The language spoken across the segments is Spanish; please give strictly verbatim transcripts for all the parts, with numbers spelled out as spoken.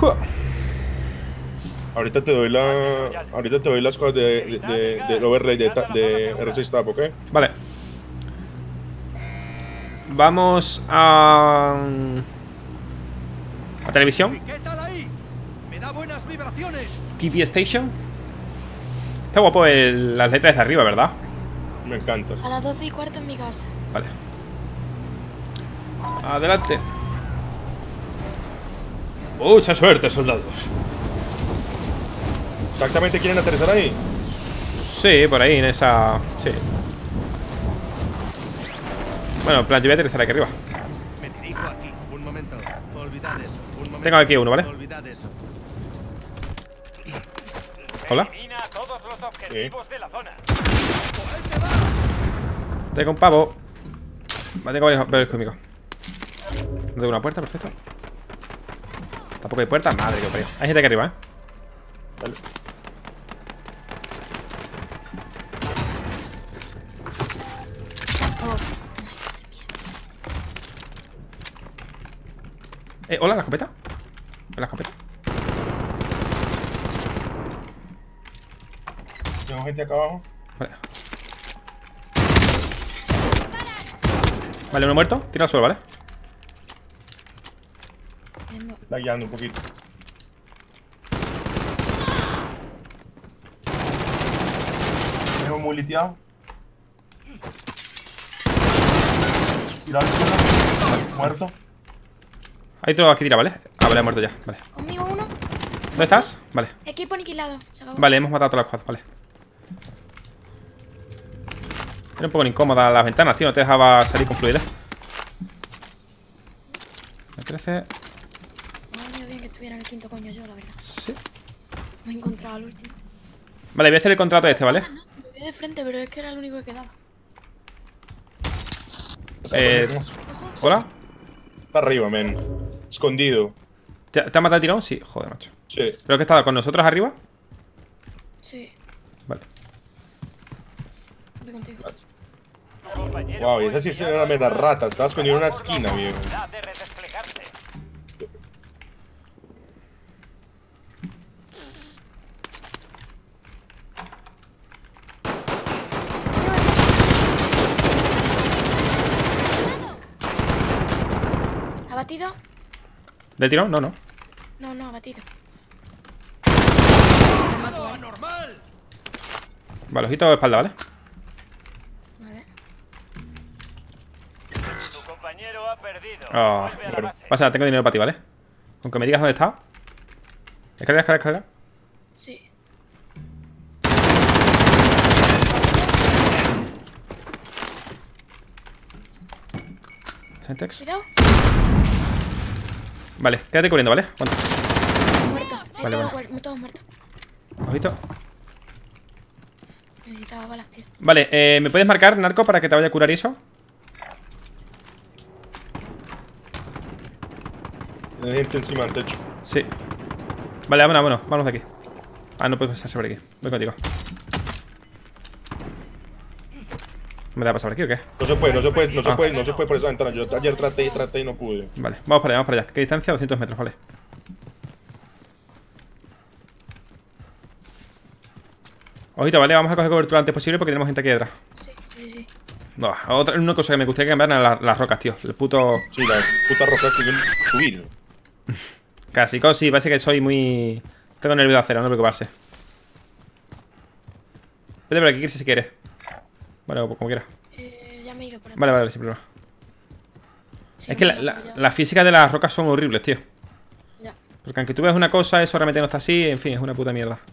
Ahorita te doy la. Ahorita te doy las cosas de, de, de, de overlay de, de R seis Tab, ¿ok? Vale. Vamos a... a televisión. ¿Qué tal ahí? Me da buenas vibraciones. T V Station. Está guapo el, las letras de arriba, ¿verdad? Me encanta. A las doce y cuarto en mi casa. Vale. Adelante. Mucha suerte, soldados. ¿Exactamente quieren aterrizar ahí? Sí, por ahí, en esa... Sí. Bueno, en plan, yo voy a aterrizar aquí arriba. Me dirijo aquí. Un momento. Olvidad eso. Un momento. Tengo aquí uno, ¿vale? Olvidad eso. Hola. Elimina todos los objetivos de la zona. Tengo un pavo. Vale, tengo varios, varios conmigo. No tengo una puerta, perfecto. Tampoco hay puerta. Madre que parió. Hay gente aquí arriba, ¿eh? Vale. Eh, hola, la escopeta. La escopeta. Tengo gente acá abajo. Vale. Vale, uno muerto. Tira al suelo, ¿vale? Vengo. Está guiando un poquito. Tengo muy liteado. Tira al suelo. Muerto. Hay otro aquí tira, ¿vale? Ah, vale, ha muerto ya. Vale. Conmigo uno. ¿Dónde estás? Vale. Equipo aniquilado. Se acabó. Vale, hemos matado a todas las squad, vale. Era un poco incómoda las ventanas, tío. No te dejaba salir con fluidez. Me trece. Me ha venido bien que estuviera en el quinto coño yo, la verdad. Sí. Me he encontrado al último. Vale, voy a hacer el contrato este, ¿vale? Me vi de frente, pero es que era el único que quedaba. Eh. ¿Hola? Está arriba, men. Escondido. ¿Te, ¿te ha matado el tirón? Sí, joder, macho. Sí. ¿Pero que estaba con nosotros arriba? Sí. Vale. Voy contigo. Wow, y esa sí es una mera rata. Estaba escondido en una esquina, viejo. De redesplegarse. ¿Abatido? ¿Del tirón? No, no. No, no, abatido. ¡Normal! Vale, ojito de espalda, ¿vale? Vale. Tu compañero ha perdido. Ah, Vuelve a la bueno. base. Pasa, tengo dinero para ti, ¿vale? Aunque me digas dónde está. Escalera, escalera, escalera. Sí. Sentex. Cuidado. Vale, quédate cubriendo, ¿vale? Aguanta. Muerto. Hay Vale, todos, vale. muer- todos muertos. Ojito. Necesitaba balas, tío. Vale, eh, ¿me puedes marcar, narco, para que te vaya a curar y eso? Hay gente encima del techo. Sí. Vale, vámonos, vámonos, vámonos de aquí. Ah, no puedes pasarse por aquí. Voy contigo. ¿Me da pasar por aquí o qué? No se puede, no se puede, no se Ah. puede, no se puede por esa ventana. Yo ayer traté y traté y no pude. Vale, vamos para allá, vamos para allá. ¿Qué distancia? doscientos metros, vale. Ojito, vale, vamos a coger cobertura lo antes posible porque tenemos gente aquí detrás. Sí, sí, sí. No, otra, una cosa que me gustaría cambiar eran las, las rocas, tío. El puto... Sí, la puta roca que quieren subir. Casi, casi, parece que soy muy... Tengo nervio de acero, no preocuparse. Vete por aquí, si quieres. Vale, como quieras. Eh, ya me he ido por aquí. Vale, vale, sin problema. Sí, Es que me la, he ido la, ya. las físicas de las rocas son horribles, tío. Ya. Porque aunque tú veas una cosa, eso realmente no está así. En fin, es una puta mierda.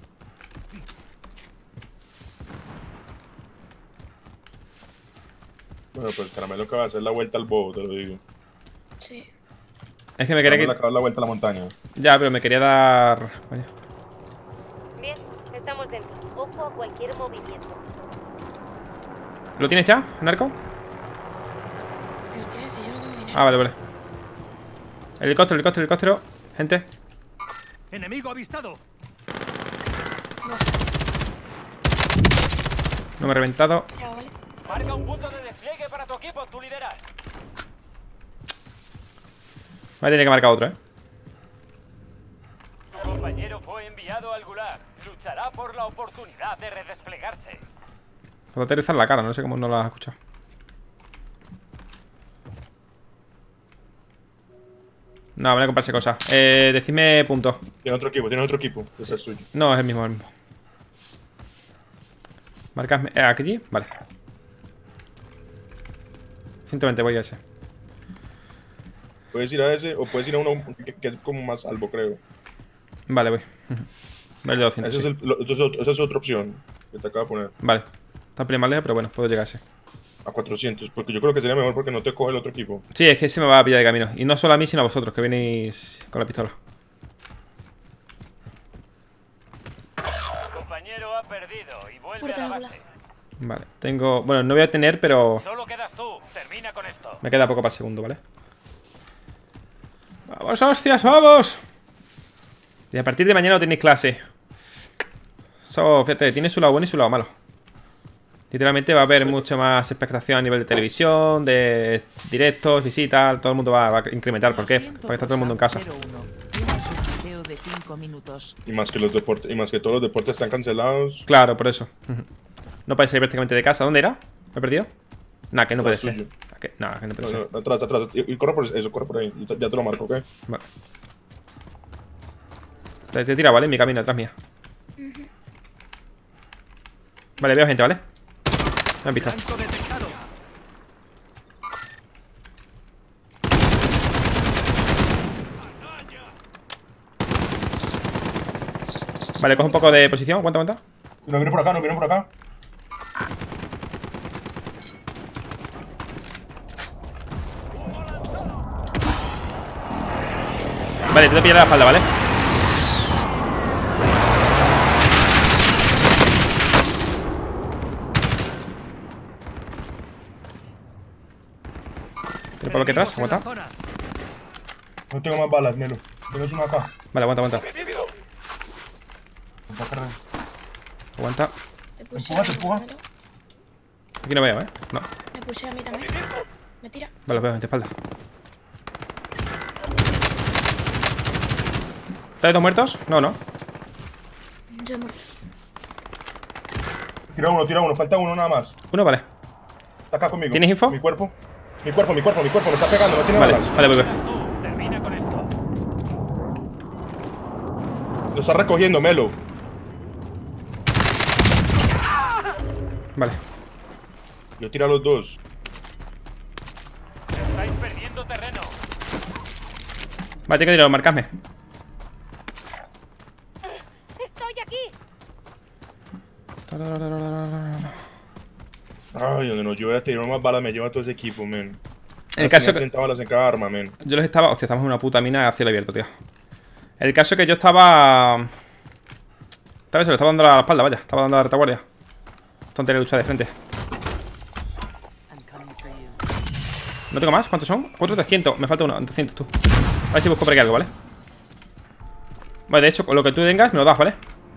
Bueno, pues Caramelo que va a hacer la vuelta al bobo, te lo digo. Sí. Es que me quería Caramelo que... acaba de dar la vuelta a la montaña. Ya, pero me quería dar... Vaya. Bien, estamos dentro. Ojo a cualquier movimiento. ¿Lo tienes ya, narco? ¿El qué? Si yo no tengo dinero. Ah, vale, vale. Helicóptero, helicóptero, helicóptero. Gente. ¡Enemigo avistado! No me he reventado. Ya, vale. Marca un punto de despliegue para tu equipo. Tú lideras. Voy a tener que marcar otro, eh. fue enviado al Gulag. Luchará por la oportunidad de redesplegarse. Puedo aterrizar la cara, no sé cómo no la has escuchado. No, voy a comprarse cosas. Eh, decidme puntos. Tiene otro equipo, tiene otro equipo. Ese es suyo. No, es el mismo, el mismo. Marcadme. Eh, ¿aquí? Vale. ciento veinte, voy a ese. Puedes ir a ese o puedes ir a uno que, que es como más salvo, creo. Vale, voy. Voy al de doscientos. Ese Sí. es el, lo- esa es ot- esa es otra opción que te acabo de poner. Vale. Está un pelín más lejos, pero bueno, puedo llegar a ese. A cuatrocientos, porque yo creo que sería mejor porque no te coge el otro equipo. Sí, es que ese me va a pillar de camino. Y no solo a mí, sino a vosotros, que venís con la pistola. Compañero ha perdido y vuelve Puerta a la de base. Vale. Tengo... Bueno, no voy a tener, pero... Solo quedas tú. Termina con esto. Me queda poco para el segundo, ¿vale? ¡Vamos, hostias, vamos! Y a partir de mañana no tenéis clase. Eso, fíjate, tiene su lado bueno y su lado malo. Literalmente va a haber mucho más expectación a nivel de televisión, de directos, visitas, todo el mundo va, va a incrementar. ¿Por qué? Porque está todo el mundo en casa. Tienes un video de cinco minutos. Y más que los deportes, y más que todos los deportes están cancelados. Claro, por eso. Ujú. No podéis salir prácticamente de casa. ¿Dónde era? ¿Me he perdido? Nah, que no puede ser. suyo. Ah, que- Nah, que no puede No, ser. no, atrás, atrás. Y, y corre por eso, corre por ahí. Yo te- Ya te lo marco, ¿ok? Vale. Te, te tira, ¿vale? En mi camino, atrás mía. Vale, veo gente, ¿vale? Me han visto. Blanco detectado. Vale, cojo un poco de posición. Aguanta, aguanta. No viene por acá, no viene por acá. Vale, te voy a pillar la espalda, ¿vale? Tiro por aquí atrás, Enemigos en la aguanta. zona. No tengo más balas, Melo. Tienes uno acá. Vale, aguanta, aguanta. Aguanta. Me puse Empuja, a mí, empuja. dámelo. Aquí no veo, ¿eh? No. Me puse a mí también. Me tira. Vale, los veo, gente, espalda. ¿Estáis dos muertos? No, no. Yo he muerto. Tira uno, tira uno. Falta uno nada más. Uno, vale. Está acá conmigo. ¿Tienes info? Mi cuerpo. Mi cuerpo, mi cuerpo, mi cuerpo. Me está pegando, no tiene Vale, balas. vale, voy, voy. Quedas tú. Termina con esto. Lo está recogiendo, Melo. Vale. Yo tiro a los dos. Estáis perdiendo terreno. Vale, tengo dinero, marcadme. ¡Estoy aquí! Ay, donde nos llueve a tirar más balas, me lleva todo ese equipo, men. En el caso que... treinta balas en cada arma, men. Yo los estaba... Hostia, estamos en una puta mina a cielo abierto, tío. El caso que yo estaba... Estaba eso, le estaba dando la espalda, vaya. Estaba dando la retaguardia. Tontería lucha de frente. No tengo más, ¿cuántos son? cuatro trescientos, me falta uno, trescientos tú. A ver si busco por aquí algo, ¿vale? Vale, de hecho, con lo que tú tengas me lo das, ¿vale?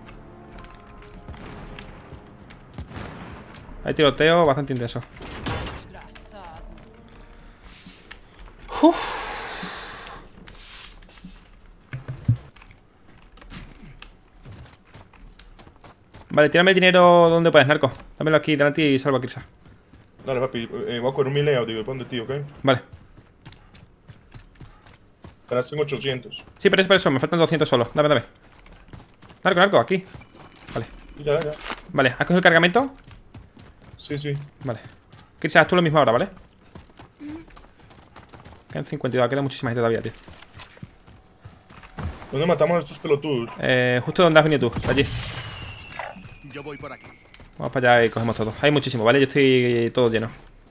Hay tiroteo bastante intenso. Uf. Vale, tírame el dinero donde puedes, narco. Dámelo aquí delante y salvo a Kirsa. Dale, papi. Eh, voy a coger un mileo, digo. Ponte, tío, ¿ok? Vale. Ahora tengo ochocientos. Sí, pero es por eso, me faltan doscientos solo. Dame, dame. Narco, narco, aquí. Vale. Ya, ya. Vale, ¿has cogido el cargamento? Sí, sí. Vale. Kirsa, haz tú lo mismo ahora, ¿vale? Quedan cincuenta y dos, queda muchísima gente todavía, tío. ¿Dónde matamos a estos pelotudos? Eh, justo donde has venido tú, allí. Yo voy por aquí. Vamos para allá y cogemos todo. Hay muchísimo, ¿vale? Yo estoy todo lleno.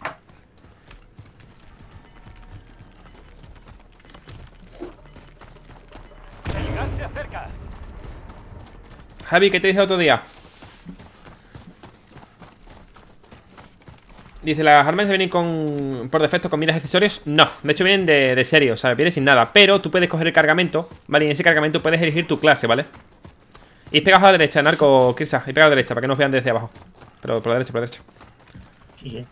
El gas se acerca. Javi, ¿qué te dije el otro día? Dice, ¿las armas vienen con por defecto con miras y accesorios? No, de hecho vienen de, de serie, o sea, vienen sin nada. Pero tú puedes coger el cargamento, ¿vale? Y en ese cargamento puedes elegir tu clase, ¿vale? Y pegados a la derecha, narco, Kirsa. Y pega a la derecha, para que no os vean desde abajo. Pero por la derecha, por la derecha. Sí, sí.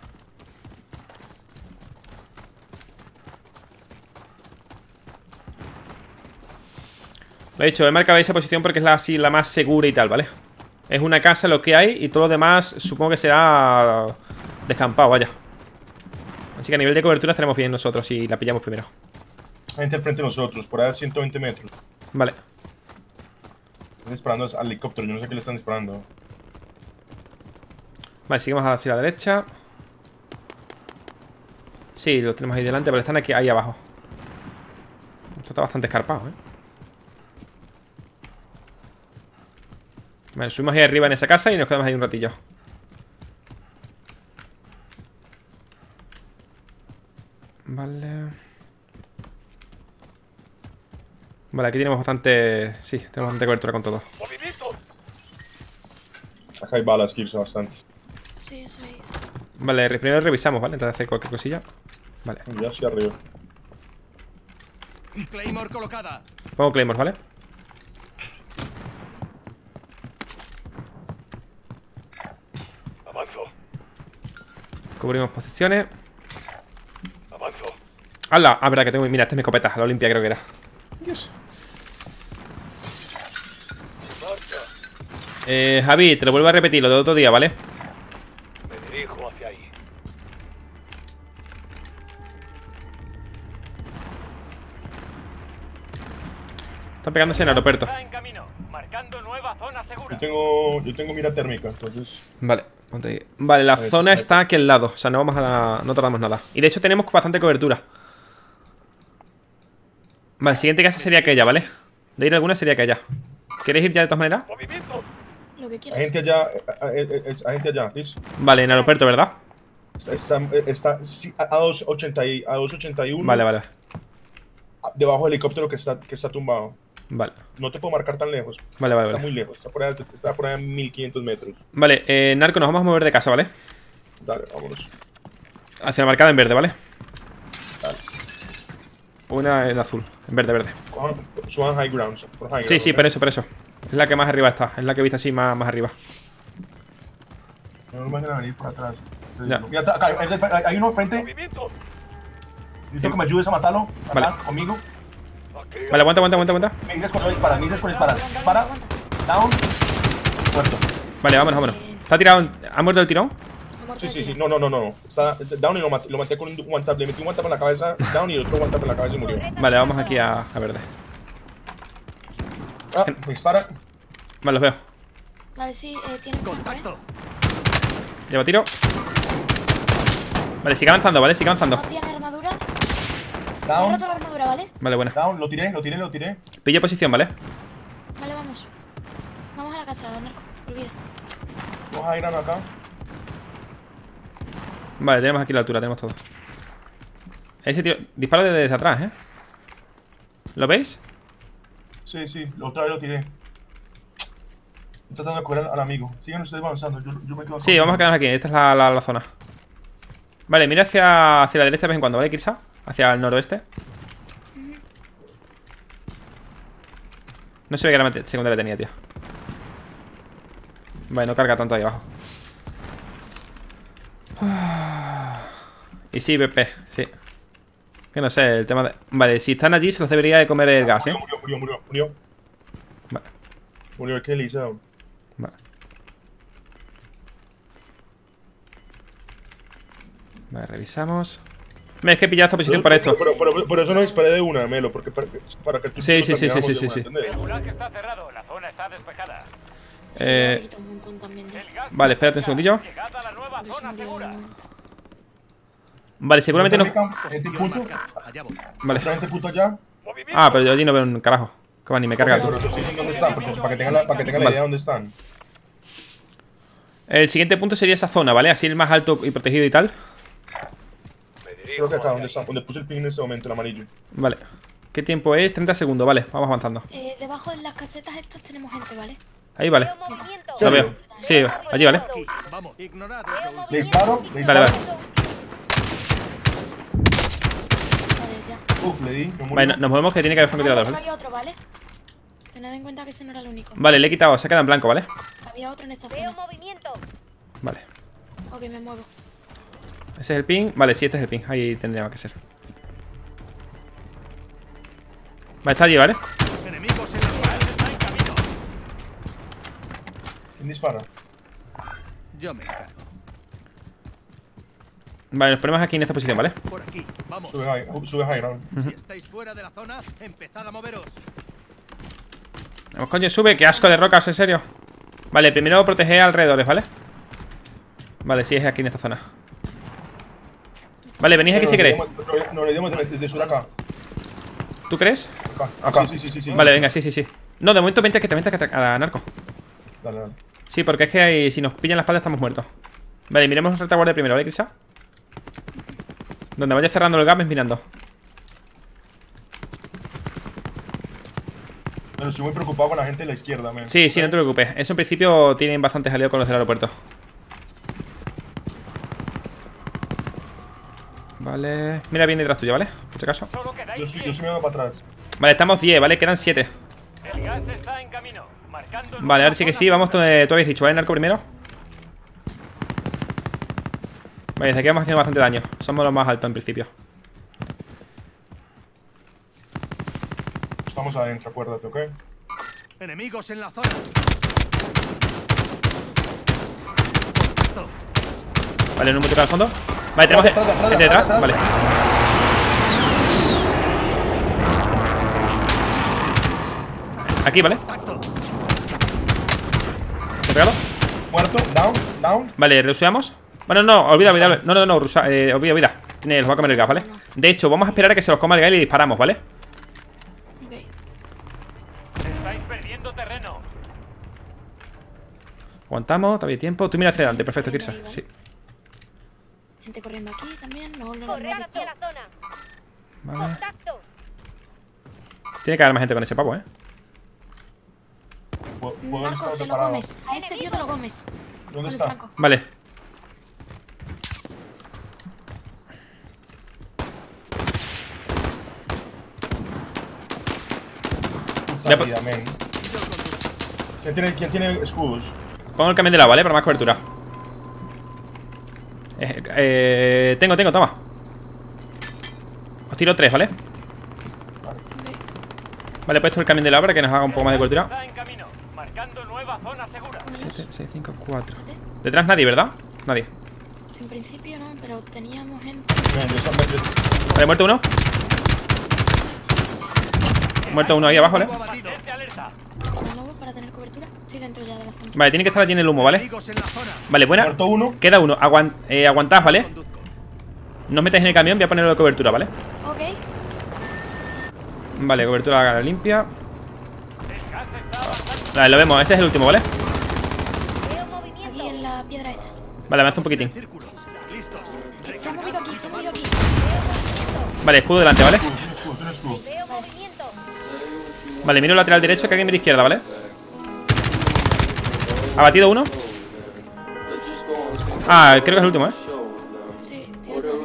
Lo he dicho, he marcado esa posición porque es la, así, la más segura y tal, ¿vale? Es una casa lo que hay y todo lo demás supongo que será descampado, vaya. Así que a nivel de cobertura estaremos bien nosotros si la pillamos primero. Gente al frente de nosotros, por ahí a ciento veinte metros. Vale. Están disparando al helicóptero, yo no sé qué le están disparando. Vale, seguimos hacia la derecha. Sí, lo tenemos ahí delante, pero están aquí, ahí abajo. Esto está bastante escarpado, ¿eh? Vale, subimos ahí arriba en esa casa y nos quedamos ahí un ratillo. Vale. Vale, aquí tenemos bastante... Sí, tenemos bastante cobertura con todo. Acá hay balas, Kirsa, bastante. Sí, eso ahí. Vale, primero revisamos, ¿vale? Antes de hacer cualquier cosilla. Vale. Ya hacia arriba. Claymore colocada. Pongo Claymores, ¿vale? Avanzo. Cubrimos posiciones. Avanzo. ¡Hala! Ah, verdad que tengo... Mira, esta es mi escopeta, la Olimpia creo que era. Dios. Eh, Javi, te lo vuelvo a repetir, lo de otro día, ¿vale? Me dirijo hacia ahí. Están pegándose en el aeropuerto. Está en camino, marcando nueva zona segura. Yo tengo, yo tengo mira térmica, entonces... Vale, ponte ahí. Vale, la A ver, zona si está aquí al lado. O sea, no vamos a... No tardamos nada. Y de hecho tenemos bastante cobertura. Vale, siguiente casa sería aquella, ¿vale? De ir alguna sería aquella. ¿Queréis ir ya de todas maneras? Movimiento. Lo que Hay quieras. gente allá, hay, hay- hay- hay gente allá, Kirs. Vale, en el aeropuerto, ¿verdad? Está, está, está sí, a dos ochenta y- a dos ochenta y uno. Vale, vale. Debajo del helicóptero que está, que está tumbado. Vale, No te puedo marcar tan lejos. vale, vale, Está vale. muy lejos. Está por, ahí, está por ahí a mil quinientos metros. Vale, eh, Narco, nos vamos a mover de casa, ¿vale? Dale, vámonos. Hacia la marcada en verde, ¿vale? Dale. Una en azul, en verde, verde. Cojan- Suban high grounds. Por high Sí, ground, sí, ¿ok? por eso, por eso. Es la que más arriba está. Es la que he visto así más, más arriba. No nos vayan a venir por atrás. Ya. Mira, acá, hay, hay- hay uno frente. Movimiento. Necesito que me ayudes a matarlo. Acá, Vale. conmigo. Aquí. Vale, aguanta, aguanta, aguanta, aguanta. Me dices cuando disparar, me dices cuando disparar. Aguanta, Dispara. aguanta, aguanta. Down. Muerto. Vale, vámonos, vámonos. ¿Está tirado? ¿Ha muerto el tirón? Ha muerto Sí, el sí, sí. tiro. No, no, no, no. Está down y lo maté, lo maté con un one tap. Le metí un one tap en la cabeza. Down y otro one tap en la cabeza y murió. Vale, vamos aquí a, a verde. Ah, me dispara. Vale, los veo. Vale, sí, eh, tiene flanco, ¿eh? Contacto. Llevo tiro. Vale, sigue avanzando, ¿vale? Sigue avanzando. No tiene armadura. He Down. roto la armadura, ¿vale? Vale, bueno. Down. Lo tiré, lo tiré, lo tiré. Pillo posición, ¿vale? Vale, vamos. Vamos a la casa, Narco. Olvida. Vamos a ir acá. Vale, tenemos aquí la altura, tenemos todo. Ese tiro... Disparo desde, desde atrás, ¿eh? ¿Lo veis? Sí, sí. Otra vez lo tiré. Estoy tratando de cobrar al, al amigo. Sigan ustedes avanzando. Yo, yo me quedo Sí, vamos a quedarnos aquí. Esta es la, la, la zona. Vale, mira hacia, hacia la derecha de vez en cuando, ¿vale, Kirsa? Hacia el noroeste. No se ve que la secundaria tenía, tío. Vale, no carga tanto ahí abajo. Y sí, Pepe, sí. Que no sé, el tema de... Vale, si están allí se los debería de comer el gas, ¿eh? Murió, murió, murió, murió. Vale, Murió el Kelly, ¿sabes? vale. Vale, revisamos. Me es que he pillado esta posición para esto. Pero, pero, pero eso no disparé de una, Melo, porque para, para que el Sí, sí, sí, sí, termináramos sí, de sí, una, sí. ¿entendés? El gulag está cerrado, la zona está despejada. Sí, Eh, me quita un montón también ya. El gas Vale, espérate un segundillo. llegada a la nueva Por eso zona me queda un segura. momento. Vale, seguramente no... Gente punto. Marca. Allá voy. Vale. Otra gente punto allá. Movimiento. Ah, pero yo allí no veo un carajo. Que va, ni me carga el Pero turno. no sé dónde están, porque, para que tengan la, para que tengan la Vale. idea de dónde están. El siguiente punto sería esa zona, ¿vale? Así el más alto y protegido y tal. Me dirijo Creo que acá, hacia donde ahí. están, donde puse el pin en ese momento, el amarillo. Vale. ¿Qué tiempo es? treinta segundos, vale. Vamos avanzando. Eh, debajo de las casetas estas tenemos gente, ¿vale? Ahí, vale. Veo movimiento. Lo veo. Sí, allí, ¿vale? Aquí. Vamos. Ignorad eso. Le disparo, le Vale, disparo. vale. Vale, ya. Uf, le di. Me murió. Vale, no- nos movemos que tiene que haber Vale, francotirador, aquí ¿vale? había otro, ¿vale? Tened en cuenta que ese no era el único. Vale, le he quitado, se ha quedado en blanco, ¿vale? Había otro en esta Veo zona. movimiento. Vale. Ok, me muevo. Ese es el ping. Vale, sí, este es el ping. Ahí tendría que ser. Vale, está allí, ¿vale? Enemigos en la zona. ¿Quién dispara? Yo me encargo. Vale, nos ponemos aquí en esta posición, ¿vale? Por aquí, vamos. Sube high, sube high ground. Si estáis fuera de la zona, empezad a moveros. Vamos, coño, sube. Qué asco de rocas, en serio. Vale, primero protege alrededores, ¿vale? Vale, sí, es aquí en esta zona. Vale, venís aquí si queréis. No, le dimos desde sur acá. ¿Tú crees? Acá, acá. Sí, sí, sí, sí. Vale, venga, sí, sí, sí. No, de momento vente que te vente a narco. Dale, dale. Sí, porque es que ahí, si nos pillan la espalda estamos muertos. Vale, miremos retaguardia primero, ¿vale, Crisa? Donde vaya cerrando el gap es mirando. Pero estoy muy preocupado con la gente de la izquierda, man. Sí, sí, no te preocupes. Eso en principio tienen bastante jaleo con los del aeropuerto. Vale. Mira bien detrás tuyo, ¿vale? Por si acaso. Solo quedáis Yo sí, yo diez. sí me voy para atrás. Vale, estamos diez, ¿vale? Quedan siete. El gas está en camino. Marcando Vale, ahora sí que sí. Vamos donde tú habías dicho, ¿vale? Narco primero. Vale, desde aquí vamos haciendo bastante daño. Somos los más altos en principio. Estamos adentro, acuérdate, ¿ok? Enemigos en la zona. Vale, no me toca al fondo. Vale, tenemos Atrás, atrás, gente detrás. atrás, Vale. Aquí, ¿vale? ¿Te he pegado? Muerto, down, down. Vale, reusamos. Bueno, no, olvida, olvida. No, no, no, rusa, eh, olvida, olvida. Tiene, los va a comer el gas, ¿vale? De hecho, vamos a esperar a que se los coma el gas y le disparamos, ¿vale? Ok. Estáis perdiendo terreno. Aguantamos, todavía hay tiempo. Tú mira hacia adelante, perfecto, Kirsa. Ahí, vale. Sí. Gente corriendo aquí también. No, no, no. Corred no, hacia la zona. Vale. Contacto. Tiene que haber más gente con ese pavo, ¿eh? Puedo puedo Narco, estar te lo separado. comes. A este tío te lo comes. ¿Dónde Con el está? franco. Vale. Puta Ya, pues- vida, men. ¿Quién tiene, ¿Quién tiene escudos? Pongo el camión de lado, ¿vale? Para más cobertura. Eh, eh, tengo, tengo, toma. Os tiro tres, ¿vale? Vale, he puesto el camión de lado para que nos haga un poco más de cobertura. Está en camino. Marcando nueva zona segura. siete, seis, cinco, cuatro. Detrás nadie, ¿verdad? Nadie. En principio no, pero teníamos gente. Men, yo estaba- yo- Vale, muerto uno. Muerto uno ahí abajo, ¿vale? Mantente alerta. Me muevo para tener cobertura. Estoy dentro ya de la zona. Vale, tiene que estar allí en el humo, ¿vale? Enemigos en la zona. Vale, buena. Muerto uno. Queda uno. Aguant eh, aguantad, ¿vale? Conduzco. No os metáis en el camión, voy a ponerlo de cobertura, ¿vale? Ok. Vale, cobertura limpia. El gas está avanzando. Vale, lo vemos, ese es el último, ¿vale? Veo movimiento. Aquí en la piedra esta. Vale, avanza un poquitín. Círculos. Listos. Eh, Se ha movido aquí, se ha movido aquí. Vale, escudo delante, ¿vale? Un escudo, un escudo. Veo movimiento. Vale, miro el lateral derecho que alguien mira izquierda, ¿vale? ¿Ha batido uno? Ah, creo que es el último, ¿eh? Sí, tiene todo.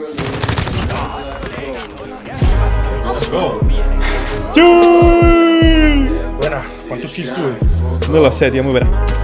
Let's go. Buena. ¿Cuántos kills tuve? No lo sé, tío, muy buena.